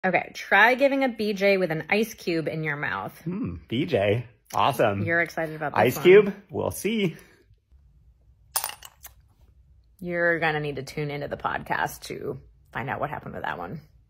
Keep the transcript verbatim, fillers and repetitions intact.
Okay, try giving a B J with an ice cube in your mouth. Hmm, B J. Awesome. You're excited about this Ice one. cube? We'll see. You're going to need to tune into the podcast to find out what happened with that one.